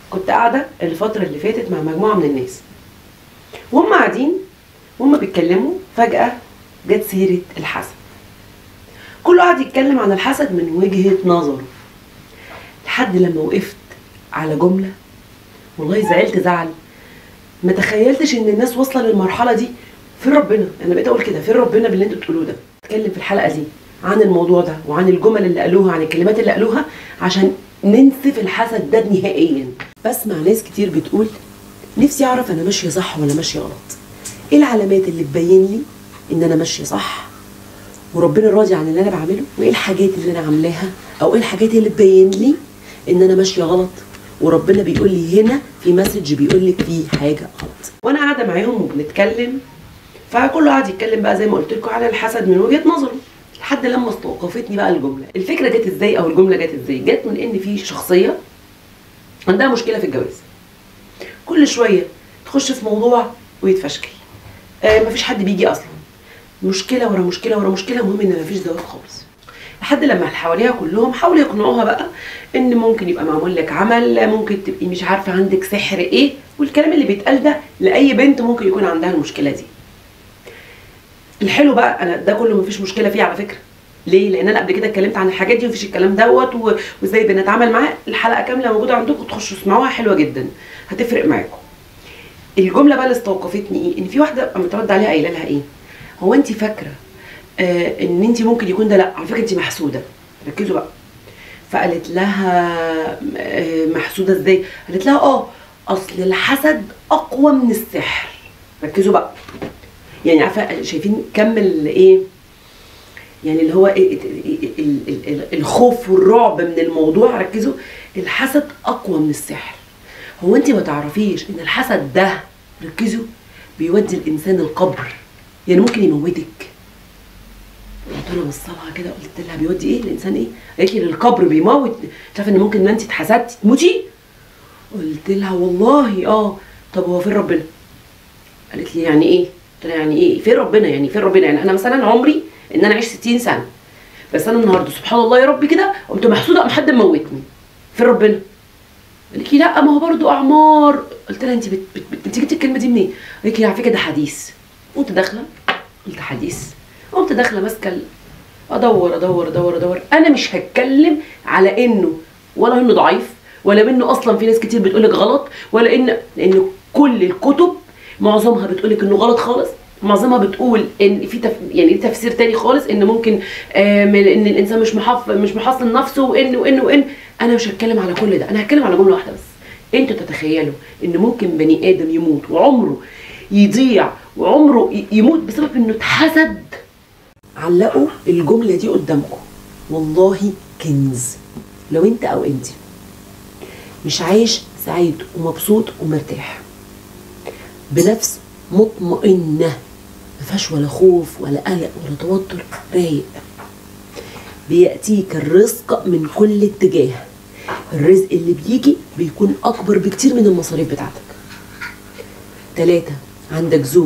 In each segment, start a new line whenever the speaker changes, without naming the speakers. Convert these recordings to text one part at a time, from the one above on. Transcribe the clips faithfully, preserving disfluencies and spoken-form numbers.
كنت قاعده الفتره اللي فاتت مع مجموعه من الناس، وهم قاعدين وهم بيتكلموا فجاه جت سيره الحسد. كله قاعد يتكلم عن الحسد من وجهه نظره، لحد لما وقفت على جمله والله زعلت زعل ما تخيلتش ان الناس واصله للمرحله دي. فين ربنا؟ انا بقيت اقول كده، فين ربنا باللي انتوا بتقولوه ده؟ اتكلم في الحلقه دي عن الموضوع ده وعن الجمل اللي قالوها، عن الكلمات اللي قالوها، عشان ننسف الحسد ده نهائيا. بسمع ناس كتير بتقول نفسي اعرف انا ماشيه صح ولا ماشيه غلط، ايه العلامات اللي تبين لي ان انا ماشيه صح وربنا راضي عن اللي انا بعمله، وايه الحاجات اللي انا عاملاها او ايه الحاجات اللي تبين لي ان انا ماشيه غلط وربنا بيقول لي هنا في مسج بيقول لك في حاجه غلط. وانا قاعده معاهم وبنتكلم، فكله قاعد يتكلم بقى زي ما قلت لكم على الحسد من وجهه نظره، لحد لما استوقفتني بقى الجمله. الفكره جت ازاي او الجمله جت ازاي؟ جت من ان في شخصيه عندها مشكله في الجواز، كل شويه تخش في موضوع ويتفشكل، آه مفيش حد بيجي اصلا، مشكله ورا مشكله ورا مشكله، المهم ان مفيش زواج خالص. لحد لما اللي حواليها كلهم حاولوا يقنعوها بقى ان ممكن يبقى معمول لك عمل، ممكن تبقي مش عارفه عندك سحر ايه، والكلام اللي بيتقال ده لاي بنت ممكن يكون عندها المشكله دي. الحلو بقى انا ده كله مفيش مشكله فيه على فكره. ليه؟ لان انا قبل كده اتكلمت عن الحاجات دي ومفيش الكلام دوت وازاي بنتعامل معاه، الحلقه كامله موجوده عندكم تخشوا تسمعوها، حلوه جدا هتفرق معاكم. الجمله بقى اللي استوقفتني ايه؟ ان في واحده قامت ترد عليها قايله لها ايه؟ هو انت فاكره آه ان انت ممكن يكون ده؟ لا على فكره انت محسوده، ركزوا بقى. فقالت لها آه محسوده ازاي؟ قالت لها اه اصل الحسد اقوى من السحر. ركزوا بقى، يعني عارفه شايفين كم الايه، يعني اللي هو الخوف والرعب من الموضوع. ركزوا، الحسد اقوى من السحر. هو انت ما تعرفيش ان الحسد ده، ركزوا، بيودي الانسان القبر، يعني ممكن يموتك. قلت لها بصلها كده قلت لها بيودي ايه الانسان ايه؟ قالت لي للقبر بيموت. تعرفي ان ممكن ان انت اتحسدتي تموتي؟ قلت لها والله اه. طب هو فين ربنا؟ قالت لي يعني ايه؟ قلت لها يعني ايه فين ربنا؟ يعني فين ربنا؟ يعني انا مثلا عمري ان انا اعيش ستين سنه، بس انا النهارده سبحان الله يا رب كده قمت محسوده قام حد موتني، فين ربنا؟ قالت لي لا ما هو برضه اعمار. قلت لها انت بت... بت... بت... انت جبتي الكلمه دي منين؟ قالت لي على فكره ده حديث. قمت داخله قلت حديث، قمت داخله ماسكه ادور ادور ادور ادور. انا مش هتكلم على انه ولا انه ضعيف ولا انه اصلا في ناس كتير بتقول لك غلط، ولا ان لان كل الكتب معظمها بتقول لك انه غلط خالص، معظمها بتقول ان في تف... يعني تفسير تاني خالص، ان ممكن آه ان الانسان مش محف... مش محصن نفسه وان وان وان. انا مش هتكلم على كل ده، انا هتكلم على جمله واحده بس. انتوا تتخيلوا ان ممكن بني ادم يموت وعمره يضيع وعمره يموت بسبب انه اتحسد؟ علقوا الجمله دي قدامكم، والله كنز. لو انت او انت مش عايش سعيد ومبسوط ومرتاح بنفس مطمئنه، ما فيهاش ولا خوف ولا قلق ولا توتر، رايق، بياتيك الرزق من كل اتجاه، الرزق اللي بيجي بيكون اكبر بكتير من المصاريف بتاعتك. ثلاثة، عندك زوج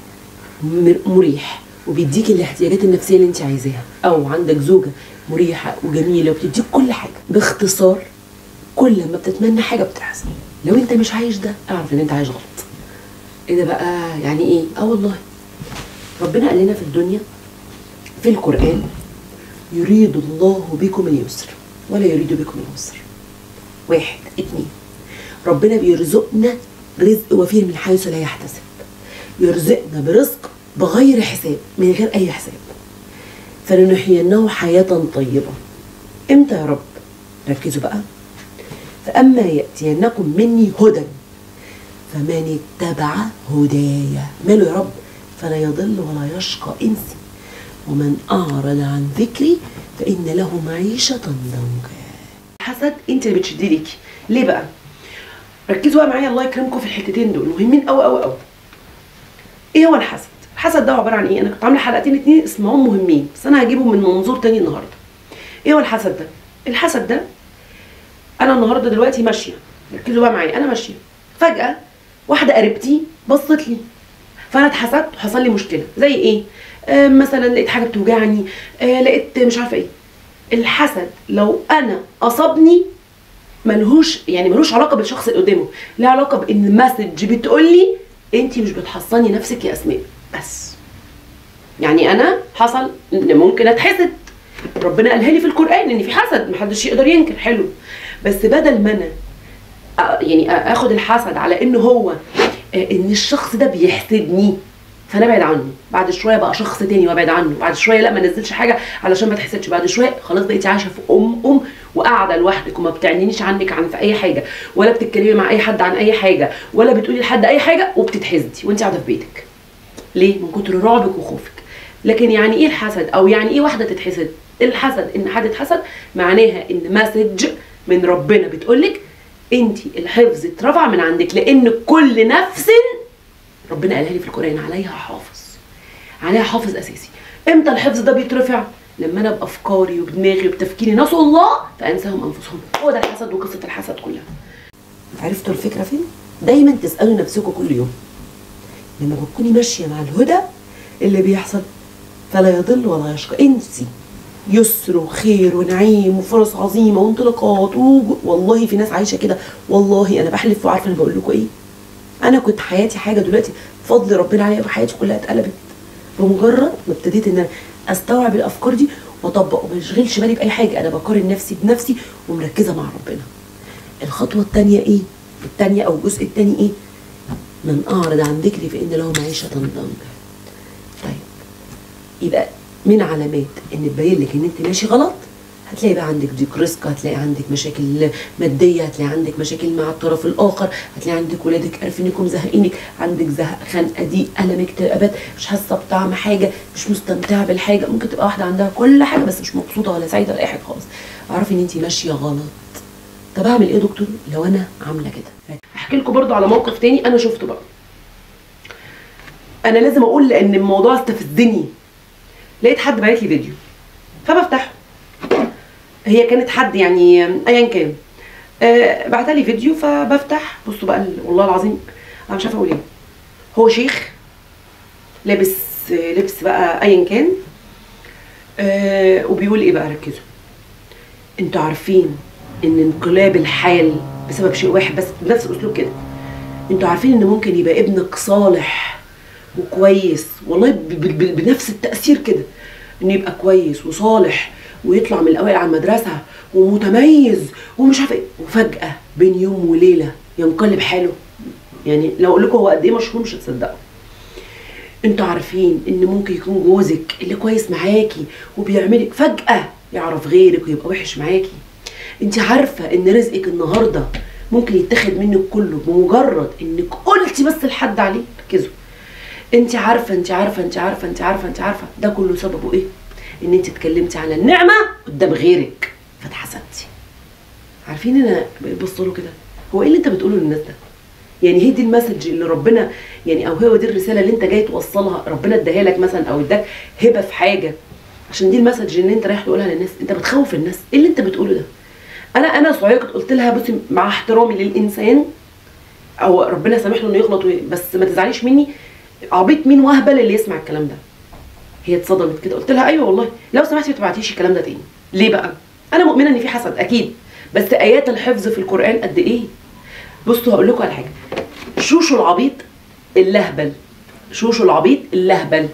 مريح وبيديك الاحتياجات النفسيه اللي انت عايزاها، او عندك زوجه مريحه وجميله وبتديك كل حاجه. باختصار كل ما بتتمنى حاجه بتحصل. لو انت مش عايش ده اعرف ان انت عايش غلط. ايه ده بقى؟ يعني ايه؟ اه والله ربنا قال لنا في الدنيا في القرآن يريد الله بكم اليسر ولا يريد بكم العسر. واحد اتنين، ربنا بيرزقنا رزق وفير من حيث لا يحتسب، يرزقنا برزق بغير حساب، من غير اي حساب. فلنحيينه حياة طيبة. امتى يا رب؟ ركزوا بقى، فأما يأتينكم مني هدى فمن اتبع هدايا، ماله يا رب؟ فلا يضل ولا يشقى انسي، ومن اعرض عن ذكري فان له معيشه ضنكا. الحسد انت اللي بتشدي ليكي. ليه بقى؟ ركزوا بقى معايا الله يكرمكم في الحتتين دول مهمين قوي قوي قوي. ايه هو الحسد؟ الحسد ده عباره عن ايه؟ انا كنت عامله حلقتين اتنين اسمهم مهمين، بس انا هجيبهم من منظور تاني النهارده. ايه هو الحسد ده؟ الحسد ده انا النهارده دلوقتي ماشيه، ركزوا بقى معايا، انا ماشيه فجاه واحده قريبتي بصت لي، فانا اتحسدت وحصل لي مشكله. زي ايه؟ آه مثلا لقيت حاجه بتوجعني، آه لقيت مش عارفه ايه. الحسد لو انا اصابني ملهوش يعني ملوش علاقه بالشخص اللي قدامه، له علاقه بان مسج بتقول لي انت مش بتحصني نفسك يا اسماء بس. يعني انا حصل ان ممكن اتحسد، ربنا قالها لي في القران ان في حسد محدش يقدر ينكر، حلو، بس بدل ما انا يعني اخد الحسد على ان هو ان الشخص ده بيحسدني فانا ابعد عنه، بعد شويه بقى شخص تاني وابعد عنه، بعد شويه لا ما نزلش حاجه علشان ما تحسدش، بعد شويه خلاص بقيتي عايشه في ام ام وقاعده لوحدك وما بتعنينيش عنك عن في اي حاجه، ولا بتتكلمي مع اي حد عن اي حاجه، ولا بتقولي لحد اي حاجه، وبتتحسدي وانت قاعده في بيتك. ليه؟ من كتر رعبك وخوفك. لكن يعني ايه الحسد او يعني ايه واحده تتحسد؟ الحسد ان حد اتحسد معناها ان مسج من ربنا بتقولك انت الحفظ اترفع من عندك، لان كل نفس ربنا قالها لي في القران عليها حافظ، عليها حافظ اساسي. امتى الحفظ ده بيترفع؟ لما انا بافكاري وبدماغي وبتفكيري نسوا الله فانساهم انفسهم. هو ده الحسد وقصه الحسد كلها. عرفتوا الفكره فين؟ دايما تسالوا نفسكم كل يوم لما بتكوني ماشيه مع الهدى اللي بيحصل فلا يضل ولا يشقى، انسي يسر وخير ونعيم وفرص عظيمه وانطلاقات و... والله في ناس عايشه كده، والله انا بحلف وعارفه انا بقول لكم ايه. انا كنت حياتي حاجه، دلوقتي بفضل ربنا عليا وحياتي كلها اتقلبت بمجرد ما ابتديت ان انا استوعب الافكار دي واطبق وما اشغلش بالي باي حاجه، انا بقارن نفسي بنفسي ومركزه مع ربنا. الخطوه الثانيه ايه؟ الثانيه او الجزء الثاني ايه؟ من اعرض عن ذكري فان له معيشه ضنكا. طيب يبقى من علامات ان تبين لك ان انت ماشي غلط، هتلاقي بقى عندك ضيق رزق، هتلاقي عندك مشاكل ماديه، هتلاقي عندك مشاكل مع الطرف الاخر، هتلاقي عندك ولادك عارفينكم زهقينك، عندك زهق، خنقه، ضيق، الم، اكتئابات، مش حاسه بطعم حاجه، مش مستمتعه بالحاجه. ممكن تبقى واحده عندها كل حاجه بس مش مبسوطه ولا سعيده ولا اي حاجه خالص. اعرفي ان انت ماشيه غلط. طب اعمل ايه يا دكتور لو انا عامله كده؟ احكي لكم برضو على موقف تاني انا شفته بقى. انا لازم اقول لان الموضوع استفزني. لقيت حد باعت لي فيديو فبفتحه، هي كانت حد يعني ايا كان أه بعتها لي فيديو فبفتح. بصوا بقى والله العظيم انا مش عارفه اقول ايه. هو شيخ لابس لبس بقى ايا كان أه وبيقول ايه بقى، ركزوا. انتوا عارفين ان انقلاب الحال بسبب شيء واحد بس، بنفس الاسلوب كده. انتوا عارفين ان ممكن يبقى ابنك صالح وكويس، والله بنفس التأثير كده، انه يبقى كويس وصالح ويطلع من الاوائل على المدرسه ومتميز ومش عارفه ايه، وفجاه بين يوم وليله ينقلب حاله. يعني لو اقول لكم هو قد ايه مشهور مش هتصدقوا. انتوا عارفين ان ممكن يكون جوزك اللي كويس معاكي وبيعملك فجاه يعرف غيرك ويبقى وحش معاكي. انت عارفه ان رزقك النهارده ممكن يتاخد منك كله بمجرد انك قلتي بس لحد عليه. ركزوا. انت عارفه انت عارفه انت عارفه انت عارفه انت عارفه ده كله سببه ايه؟ ان انت اتكلمتي على النعمه قدام غيرك فاتحسدتي. عارفين انا ببص له كده، هو ايه اللي انت بتقوله للناس ده؟ يعني هي دي المسج اللي ربنا يعني، او هو دي الرساله اللي انت جاي توصلها، ربنا اداها لك مثلا او اداك هبه في حاجه عشان دي المسج اللي انت رايح تقولها للناس؟ انت بتخوف الناس. ايه اللي انت بتقوله ده؟ انا انا صعيقت قلت لها بصي مع احترامي للانسان او ربنا سامح له انه يغلط بس ما تزعليش مني، عبيط مين وهبل اللي يسمع الكلام ده. هي اتصدمت كده، قلت لها ايوه والله لو سمحتي ما تبعتيش الكلام ده تاني. ليه بقى؟ انا مؤمنه ان في حسد اكيد، بس ايات الحفظ في القران قد ايه. بصوا هقول لكم على حاجه. شوشو العبيط اللهبل، شوشو العبيط اللهبل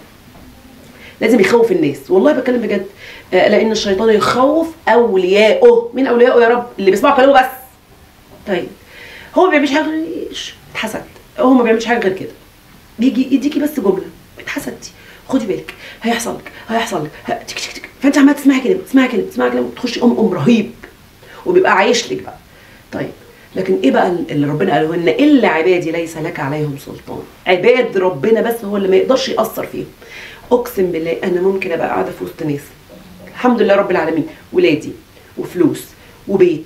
لازم يخوف الناس، والله بتكلم بجد. آه لان الشيطان يخوف اولياءه. مين اولياءه يا رب؟ اللي بيسمعوا كلامه بس. طيب هو ما بيعملش حاجه غير اتحسد، هو ما بيعملش حاجه غير كده، بيجي يديكي بس جمله اتحسدتي، خدي بالك هيحصل لك هيحصل لك تك تك تك، فانت عماله تسمعي كلمه تسمعي كلمه تسمعي كلمه تخشي ام ام رهيب وبيبقى عايش لك بقى. طيب لكن ايه بقى اللي ربنا قاله لنا؟ الا عبادي ليس لك عليهم سلطان. عباد ربنا بس هو اللي ما يقدرش ياثر فيهم. اقسم بالله انا ممكن ابقى قاعده في وسط ناس الحمد لله رب العالمين، ولادي وفلوس وبيت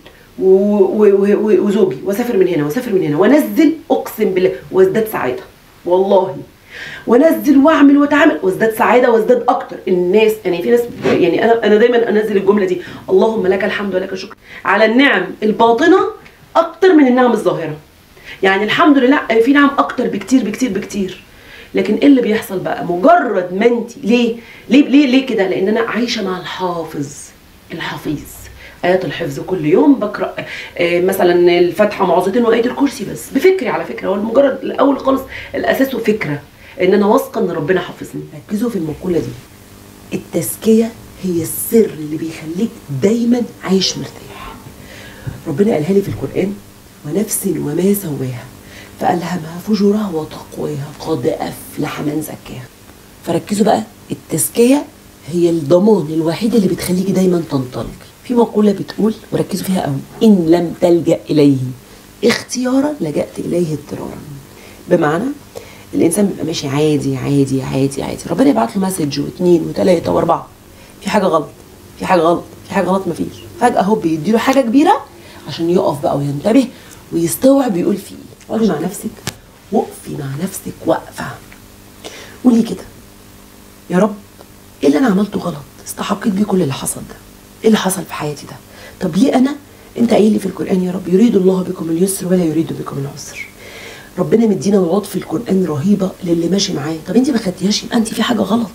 وزوجي، واسافر من هنا واسافر من هنا وانزل، اقسم بالله وازداد سعاده والله، وانزل واعمل واتعامل وازداد سعاده وازداد اكتر. الناس يعني في ناس يعني انا انا دايما انزل الجمله دي، اللهم لك الحمد ولك الشكر على النعم الباطنه اكتر من النعم الظاهره. يعني الحمد لله في نعم اكتر بكتير بكتير بكتير. لكن ايه اللي بيحصل بقى؟ مجرد ما انت ليه ليه ليه ليه كده؟ لان انا عايشه مع الحافظ الحفيظ، ايات الحفظ كل يوم، بقرا آه مثلا الفاتحه معوذتين وايه الكرسي، بس بفكري على فكره. هو مجرد الاول خالص الاساس وفكره ان انا واثقه ان ربنا حافظني. ركزوا في المقوله دي، التزكيه هي السر اللي بيخليك دايما عايش مرتاح. ربنا قالها لي في القران: ونفس وما سواها فالهمها فجورها وتقواها قد افلح من زكاها. فركزوا بقى، التزكيه هي الضمان الوحيد اللي بتخليكي دايما تنطلقي. في مقوله بتقول، وركزوا فيها قوي: ان لم تلجأ اليه اختيارا لجأت اليه اضطرارا. بمعنى الانسان بيبقى ماشي عادي عادي عادي عادي، ربنا يبعت له مسج واثنين وثلاثه واربعه، في حاجه غلط في حاجه غلط في حاجه غلط، مفيش. فجاه هو بيديله حاجه كبيره عشان يقف بقى وينتبه ويستوعب يقول فيه ايه. اقعدي مع نفسك، وقفي مع نفسك وقفه، قولي كده: يا رب ايه اللي انا عملته غلط استحقيت بيه كل اللي حصل ده؟ ايه اللي حصل في حياتي ده؟ طب ليه انا؟ انت قايل لي في القران يا رب: يريد الله بكم اليسر ولا يريد بكم العسر. ربنا مدينا وعود في القران رهيبه للي ماشي معاه. طب انت ما خدتيهاش، يبقى انت في حاجه غلط.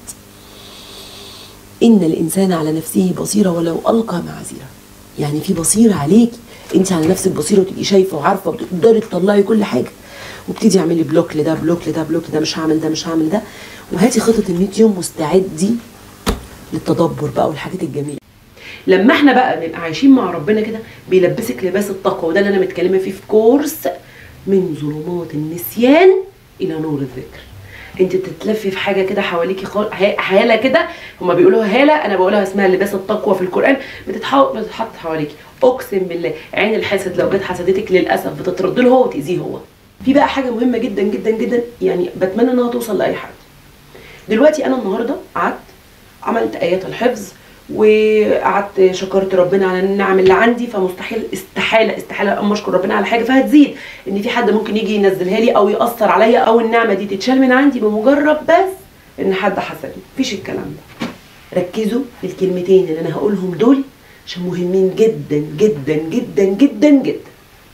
ان الانسان على نفسه بصيره ولو القى معاذيره. يعني في بصيره عليكي، انت على نفسك بصيره وتبقي شايفه وعارفه وتقدري تطلعي كل حاجه، وابتدي اعملي بلوك لده بلوك لده بلوك لده، مش هعمل ده مش هعمل ده، وهاتي خطه ال مية يوم مستعدي للتدبر بقى والحاجات الجميله. لما احنا بقى نبقى عايشين مع ربنا كده بيلبسك لباس التقوى، وده اللي انا متكلمه فيه في كورس من ظلمات النسيان الى نور الذكر. انت بتتلفي في حاجه كده حواليكي خالص، هاله كده، هما بيقولوها هاله، انا بقولها اسمها لباس التقوى في القران، بتتحط بتتحط حواليكي. اقسم بالله عين الحاسد لو جت حسدتك للاسف بتطرد له هو وتاذيه هو. في بقى حاجه مهمه جدا جدا جدا، يعني بتمنى انها توصل لاي حد. دلوقتي انا النهارده قعدت عملت ايات الحفظ، وقعدت شكرت ربنا على النعم اللي عندي، فمستحيل استحاله استحاله اما اشكر ربنا على حاجه فهتزيد، ان في حد ممكن يجي ينزلها لي او ياثر عليا او النعمه دي تتشال من عندي بمجرد بس ان حد حسدني. مفيش الكلام ده. ركزوا في الكلمتين اللي انا هقولهم دول عشان مهمين جدا جدا جدا جدا جدا.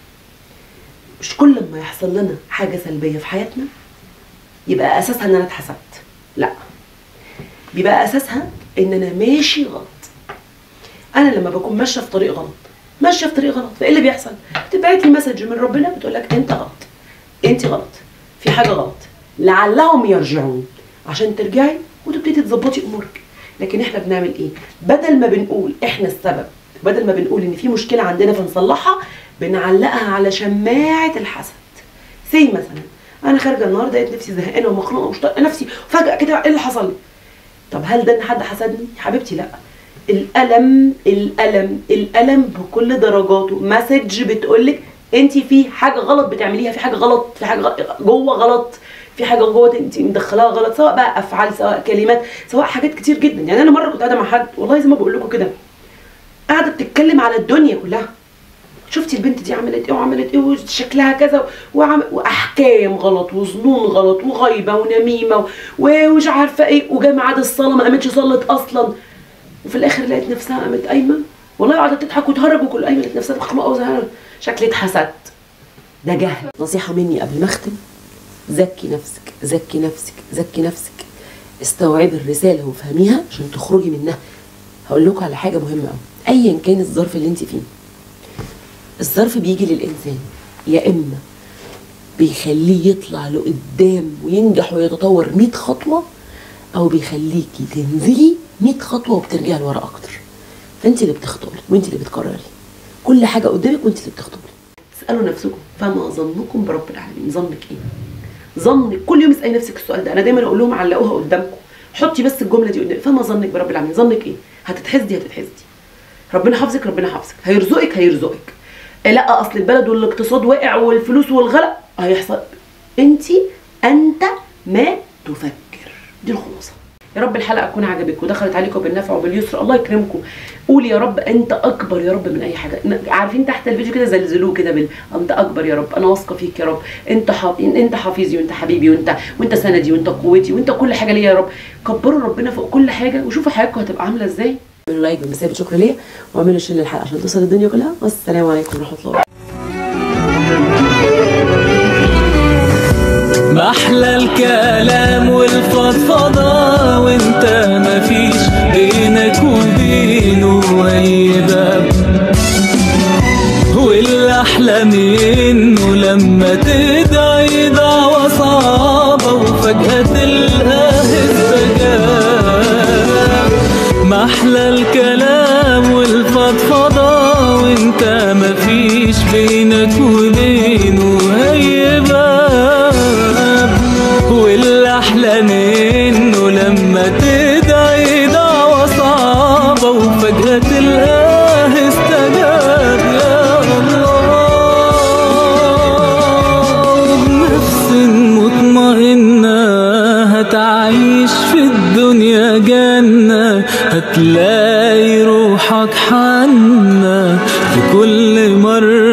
مش كل ما يحصل لنا حاجه سلبيه في حياتنا يبقى اساسها ان انا اتحسدت، لا، بيبقى اساسها ان انا ماشي غلط. انا لما بكون ماشيه في طريق غلط ماشيه في طريق غلط، فايه اللي بيحصل؟ بتبعت لي مسج من ربنا بتقول لك انت غلط، انت غلط، في حاجه غلط، لعلهم يرجعون، عشان ترجعي وتبتدي تظبطي امورك. لكن احنا بنعمل ايه؟ بدل ما بنقول احنا السبب، بدل ما بنقول ان في مشكله عندنا فنصلحها، بنعلقها على شماعه الحسد. سي مثلا انا خارجه النهارده لقيت نفسي زهقانه ومخنوقه ومش طايقه نفسي، فجاه كده ايه اللي حصل لي؟ طب هل ده ان حد حسدني؟ يا حبيبتي لا. الالم الالم الالم بكل درجاته مسج بتقولك انت في حاجه غلط بتعمليها، في حاجه غلط، في حاجه جوه غلط، في حاجه جوه انت مدخلاها غلط، سواء بقى افعال سواء كلمات سواء حاجات كتير جدا. يعني انا مره كنت قاعده مع حد والله زي ما بقول لكم كده، قاعده بتتكلم على الدنيا كلها، شفتي البنت دي عملت ايه وعملت ايه وشكلها كذا وعم... واحكام غلط وظنون غلط وغيبه ونميمه ومش عارفه ايه، وجاي ميعاد الصلاه ما قامتش صلت اصلا، وفي الاخر لقيت نفسها قامت قايمه والله قعدت تضحك وتهرج وكل قايمه لقيت نفسها مخنوقه وزهقانه، شكلي اتحسدت. ده جهل. نصيحه مني قبل ما اختم: زكي نفسك زكي نفسك زكي نفسك، استوعبي الرساله وفهميها عشان تخرجي منها. هقول لكم على حاجه مهمه قوي، ايا كان الظرف اللي انت فيه، الظرف بيجي للإنسان يا إما بيخليه يطلع لقدام وينجح ويتطور مية خطوة، أو بيخليكي تنزلي مية خطوة وبترجعي لورا أكتر. فأنت اللي بتختاري وأنت اللي بتقرري، كل حاجة قدامك وأنت اللي بتختاري. اسألوا نفسكم: فما ظنكم برب العالمين؟ ظنك إيه؟ ظنك كل يوم اسألي نفسك السؤال ده. أنا دايما أقول لهم علقوها قدامكم، حطي بس الجملة دي قدامك: فما ظنك برب العالمين؟ ظنك إيه؟ هتتحسدي هتتحسدي، ربنا حافظك ربنا حافظك، هيرزقك هيرزقك، لا اصل البلد والاقتصاد واقع والفلوس والغلا، هيحصل. انت انت ما تفكر. دي الخلاصه. يا رب الحلقه تكون عجبتكم ودخلت عليكم بالنفع وباليسر. الله يكرمكم. قولي يا رب انت اكبر يا رب من اي حاجه. عارفين تحت الفيديو كده زلزلوه كده بال انت اكبر يا رب، انا واثقه فيك يا رب، انت حافظ انت حافظي وانت حبيبي وانت وانت سندي وانت قوتي وانت كل حاجه ليا يا رب. كبروا ربنا فوق كل حاجه وشوفوا حياتكم هتبقى عامله ازاي. اعملوا لايك بمثابه شكر ليا واعملوا شير للحلقه عشان توصل الدنيا كلها. والسلام عليكم ورحمه الله.
محلى الكلام والفضفضة وانت مفيش بينك وبينه اي باب. ولما تدعي دعوة صعبة وفجأة تلقاه استجاب. محلى الكلام والفضفضة وانت مفيش بينك وبينه هي باب. واللي احلى منه لما تدعي دعوة صعبة وفجأة تلقاه استجاب. يا الله بنفس مطمئنة هتعيش في الدنيا جنة، هتلاقي روحك حنة في كل مرة